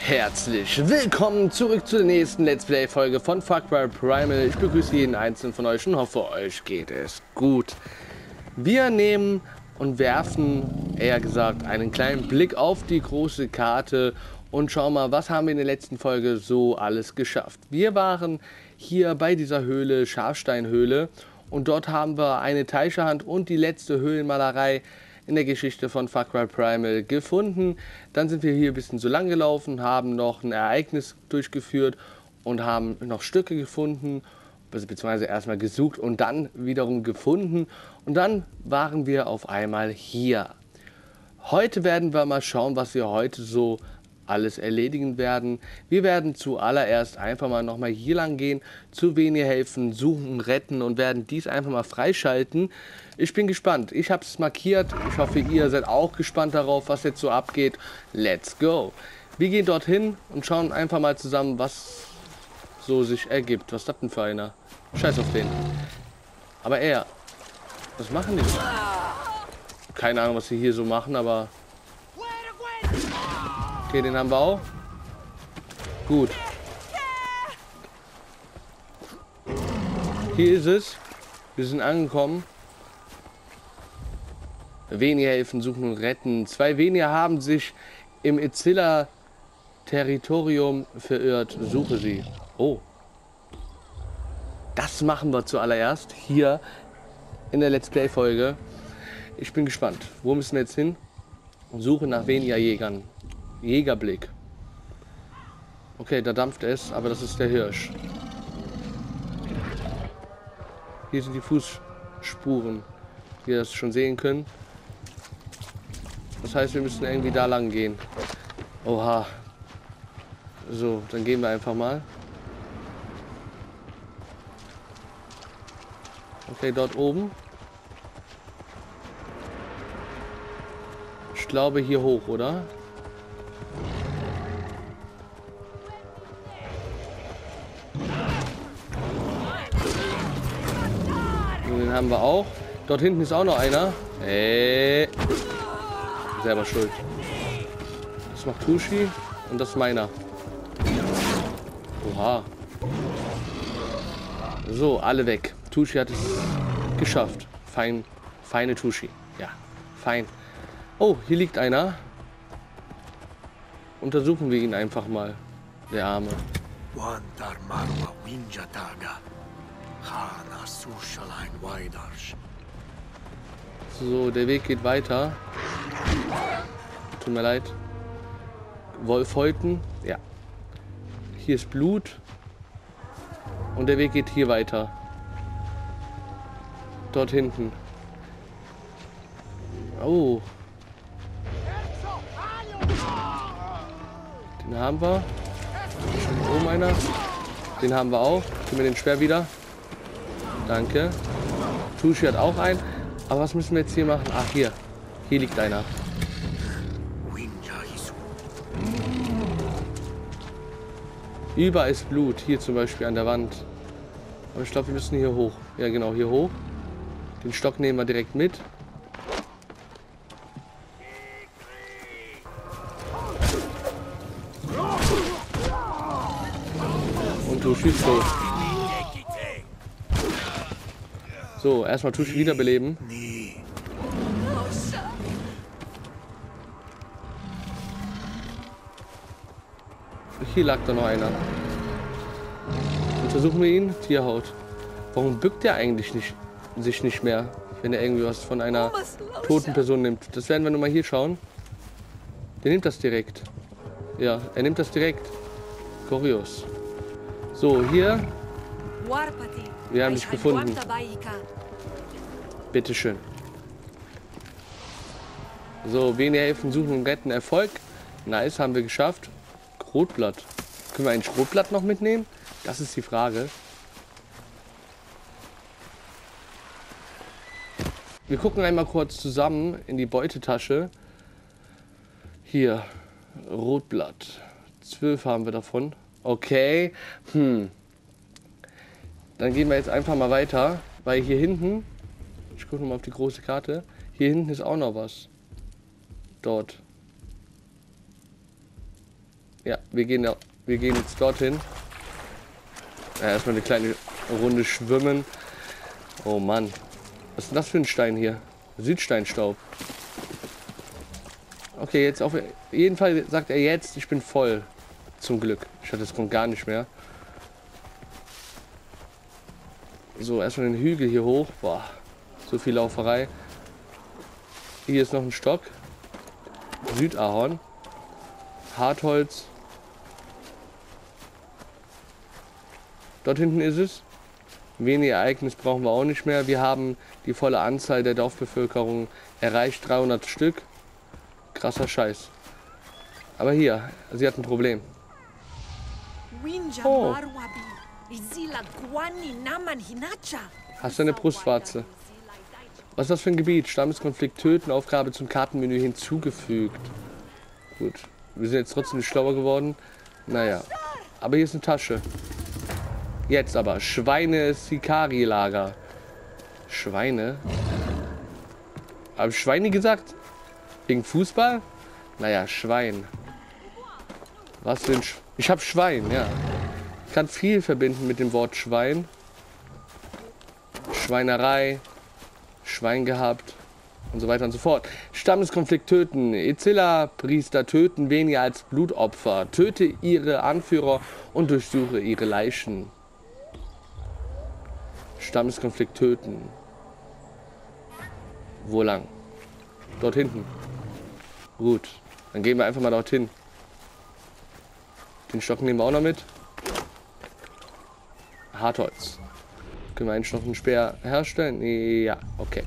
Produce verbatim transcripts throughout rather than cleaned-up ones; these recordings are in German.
Herzlich willkommen zurück zur nächsten Let's Play Folge von Far Cry Primal. Ich begrüße jeden einzelnen von euch und hoffe, euch geht es gut. Wir nehmen und werfen, eher gesagt, einen kleinen Blick auf die große Karte und schauen mal, was haben wir in der letzten Folge so alles geschafft. Wir waren hier bei dieser Höhle, Schafsteinhöhle, und dort haben wir eine Teicherhand und die letzte Höhlenmalerei in der Geschichte von Far Cry Primal gefunden. Dann sind wir hier ein bisschen so lang gelaufen, haben noch ein Ereignis durchgeführt und haben noch Stücke gefunden, beziehungsweise erstmal gesucht und dann wiederum gefunden. Und dann waren wir auf einmal hier. Heute werden wir mal schauen, was wir heute so alles erledigen werden. Wir werden zuallererst einfach mal nochmal hier lang gehen, zu Venir helfen, suchen, retten und werden dies einfach mal freischalten. Ich bin gespannt. Ich habe es markiert. Ich hoffe, ihr seid auch gespannt darauf, was jetzt so abgeht. Let's go. Wir gehen dorthin und schauen einfach mal zusammen, was so sich ergibt. Was ist das denn für einer? Scheiß auf den. Aber er. Was machen die? Keine Ahnung, was sie hier so machen, aber... Okay, den haben wir auch. Gut. Hier ist es. Wir sind angekommen. Venir helfen, suchen und retten. Zwei Venir haben sich im Icilla-Territorium verirrt. Suche sie. Oh. Das machen wir zuallererst hier in der Let's Play-Folge. Ich bin gespannt. Wo müssen wir jetzt hin? Suche nach Venir-Jägern. Jägerblick. Okay, da dampft es, aber das ist der Hirsch. Hier sind die Fußspuren, wie ihr das schon sehen könnt. Das heißt, wir müssen irgendwie da lang gehen. Oha. So, dann gehen wir einfach mal. Okay, dort oben. Ich glaube hier hoch, oder? Den haben wir auch. Dort hinten ist auch noch einer. Hey. Selber schuld. Das macht Tushi und das ist meiner. Oha. So, alle weg. Tushi hat es geschafft. Fein, feine Tushi. Ja, fein. Oh, hier liegt einer. Untersuchen wir ihn einfach mal. Der Arme. So, der Weg geht weiter. Tut mir leid. Wolfhäuten. Ja. Hier ist Blut. Und der Weg geht hier weiter. Dort hinten. Oh. Den haben wir. Oben einer. Den haben wir auch. Gib mir den Speer wieder. Danke. Tushi hat auch einen. Aber was müssen wir jetzt hier machen? Ach, hier. Hier liegt einer. Überall ist Blut. Hier zum Beispiel an der Wand. Aber ich glaube, wir müssen hier hoch. Ja, genau, hier hoch. Den Stock nehmen wir direkt mit. Und du schießt los. So, erstmal Tushi wiederbeleben. Hier lag da noch einer. Untersuchen wir ihn. Tierhaut. Warum bückt er eigentlich nicht, sich nicht mehr, wenn er irgendwie was von einer toten Person nimmt? Das werden wir nur mal hier schauen. Der nimmt das direkt. Ja, er nimmt das direkt. Kurios. So, hier. Wir haben dich gefunden. Bitteschön. So, Venir helfen, suchen und retten. Erfolg. Nice, haben wir geschafft. Rotblatt. Können wir ein Schrotblatt noch mitnehmen? Das ist die Frage. Wir gucken einmal kurz zusammen in die Beutetasche. Hier. Rotblatt. Zwölf haben wir davon. Okay. Hm. Dann gehen wir jetzt einfach mal weiter. Weil hier hinten... Ich gucke nochmal auf die große Karte. Hier hinten ist auch noch was. Dort. Ja, wir gehen, wir gehen jetzt dorthin. Ja, erstmal eine kleine Runde schwimmen. Oh Mann. Was ist denn das für ein Stein hier? Südsteinstaub. Okay, jetzt auf jeden Fall sagt er jetzt, ich bin voll. Zum Glück. Ich hatte es kommt gar nicht mehr. So, erstmal den Hügel hier hoch. Boah, so viel Lauferei. Hier ist noch ein Stock. Südahorn. Hartholz. Dort hinten ist es. Wenig Ereignis brauchen wir auch nicht mehr. Wir haben die volle Anzahl der Dorfbevölkerung erreicht. dreihundert Stück. Krasser Scheiß. Aber hier, sie hat ein Problem. Oh. Hast du eine Brustwarze? Was ist das für ein Gebiet? Stammeskonflikt töten, Aufgabe zum Kartenmenü hinzugefügt. Gut, wir sind jetzt trotzdem nicht schlauer geworden. Naja, aber hier ist eine Tasche. Jetzt aber, Schweine-Sikari-Lager. Schweine? Habe ich Schweine gesagt? Wegen Fußball? Naja, Schwein. Was für ein Sch Ich habe Schwein, ja. Ich kann viel verbinden mit dem Wort Schwein. Schweinerei, Schwein gehabt und so weiter und so fort. Stammeskonflikt töten. Ezilla-Priester töten weniger als Blutopfer. Töte ihre Anführer und durchsuche ihre Leichen. Stammeskonflikt töten. Wo lang? Dort hinten. Gut, dann gehen wir einfach mal dorthin. Den Stock nehmen wir auch noch mit. Hartholz. Können wir eigentlich noch einen Speer herstellen? Ja, okay.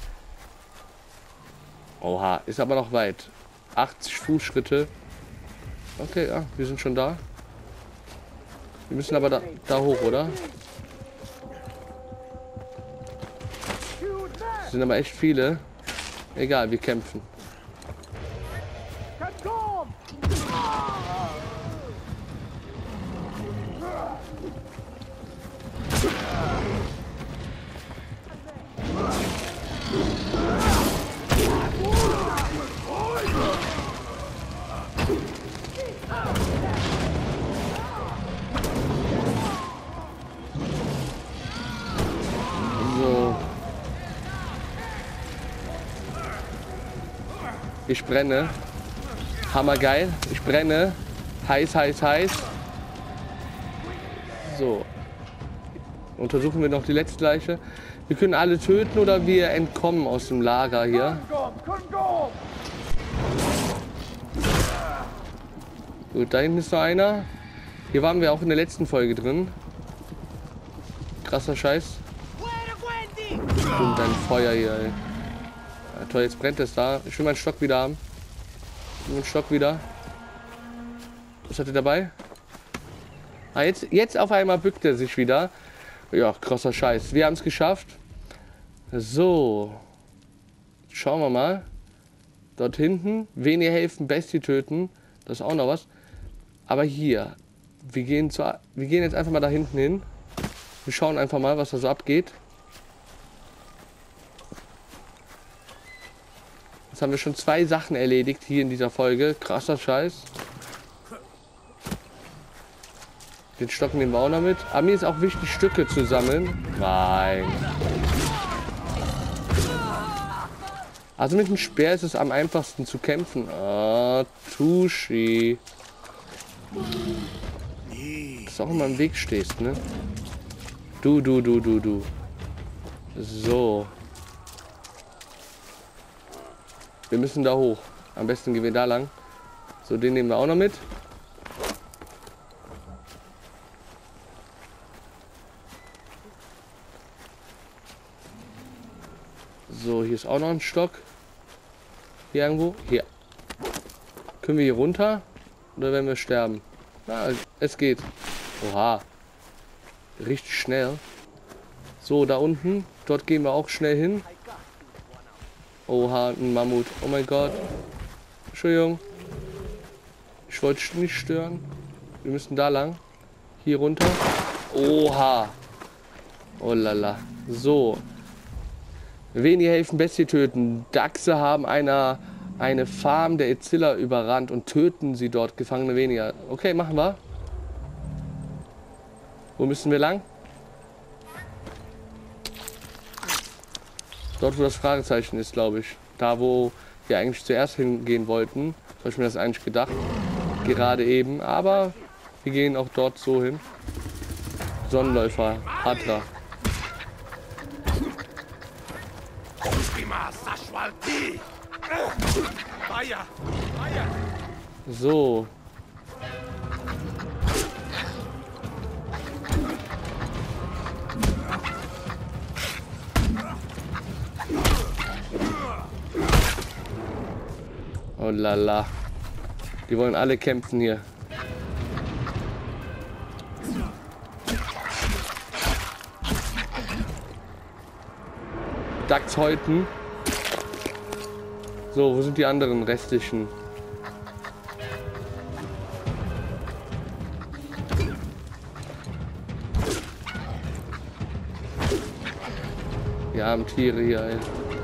Oha, ist aber noch weit. achtzig Fußschritte. Okay, ja, wir sind schon da. Wir müssen aber da, da hoch, oder? Es sind aber echt viele. Egal, wir kämpfen. So. Ich brenne. Hammergeil. Ich brenne. Heiß, heiß, heiß. So. Untersuchen wir noch die letzte Leiche. Wir können alle töten oder wir entkommen aus dem Lager hier. Gut, da hinten ist noch einer. Hier waren wir auch in der letzten Folge drin. Krasser Scheiß. Und ein Feuer hier, ey. Ja, toll, jetzt brennt es da. Ich will meinen Stock wieder haben. Ich will meinen Stock wieder. Was hat er dabei? Ah, jetzt, jetzt auf einmal bückt er sich wieder. Ja, krasser Scheiß. Wir haben es geschafft. So. Schauen wir mal. Dort hinten. Wenige helfen, Bestie töten. Das ist auch noch was. Aber hier. Wir gehen, zu, wir gehen jetzt einfach mal da hinten hin. Wir schauen einfach mal, was da so abgeht. Jetzt haben wir schon zwei Sachen erledigt hier in dieser Folge. Krasser Scheiß. Den Stock nehmen wir auch noch mit. Aber mir ist auch wichtig, Stücke zu sammeln. Nein. Also mit dem Speer ist es am einfachsten zu kämpfen. Ah, Tushi. Dass du auch immer im Weg stehst, ne? Du, du, du, du, du. So. Wir müssen da hoch. Am besten gehen wir da lang. So, den nehmen wir auch noch mit. So, hier ist auch noch ein Stock. Hier irgendwo. Hier. Können wir hier runter? Oder werden wir sterben? Na, es geht. Oha. Richtig schnell. So, da unten. Dort gehen wir auch schnell hin. Oha, ein Mammut. Oh mein Gott. Entschuldigung. Ich wollte nicht stören. Wir müssen da lang. Hier runter. Oha. Oh lala. So. Wenige helfen, Bestie töten. Dachse haben einer eine Farm der Ezilla überrannt und töten sie dort, Gefangene weniger. Okay, machen wir. Wo müssen wir lang? Dort, wo das Fragezeichen ist, glaube ich. Da, wo wir eigentlich zuerst hingehen wollten. So habe ich mir das eigentlich gedacht. Gerade eben. Aber wir gehen auch dort so hin. Sonnenläufer. Hatra. So. Oh lala. Die wollen alle kämpfen hier. Dachs häuten. So, wo sind die anderen restlichen? Wir haben Tiere hier, ey.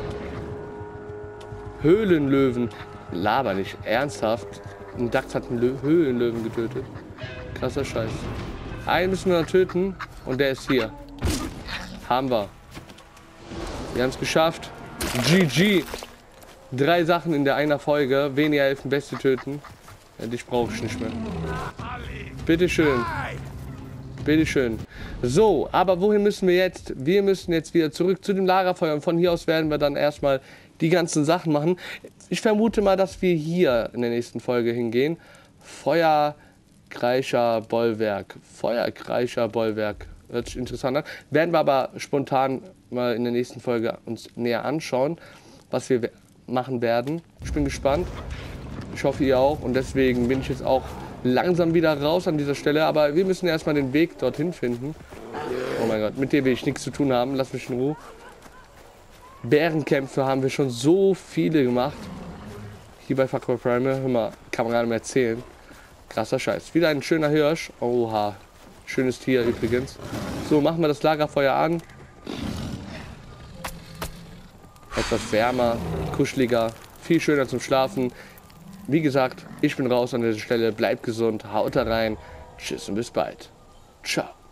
Höhlenlöwen. Laber nicht. Ernsthaft? Ein Dachs hat einen Lö Höhlenlöwen getötet. Krasser Scheiß. Einen müssen wir noch töten und der ist hier. Haben wir. Wir haben es geschafft. G G. Drei Sachen in der einer Folge. Weniger helfen, Beste töten. Ja, dich brauche ich nicht mehr. Bitteschön. Bitteschön. So, aber wohin müssen wir jetzt? Wir müssen jetzt wieder zurück zu dem Lagerfeuer. Und von hier aus werden wir dann erstmal die ganzen Sachen machen. Ich vermute mal, dass wir hier in der nächsten Folge hingehen. Feuerkreischer Bollwerk. Feuerkreischer Bollwerk. Hört sich interessant an. Werden wir aber spontan mal in der nächsten Folge uns näher anschauen, was wir machen werden. Ich bin gespannt. Ich hoffe, ihr auch. Und deswegen bin ich jetzt auch langsam wieder raus an dieser Stelle. Aber wir müssen erstmal den Weg dorthin finden. Oh mein Gott, mit dem will ich nichts zu tun haben. Lass mich in Ruhe. Bärenkämpfe haben wir schon so viele gemacht. Hier bei Far Cry Primal, hör mal, kann man gar nicht mehr erzählen. Krasser Scheiß. Wieder ein schöner Hirsch. Oha. Schönes Tier übrigens. So, machen wir das Lagerfeuer an. Etwas wärmer, kuscheliger, viel schöner zum Schlafen. Wie gesagt, ich bin raus an dieser Stelle. Bleibt gesund, haut da rein. Tschüss und bis bald. Ciao.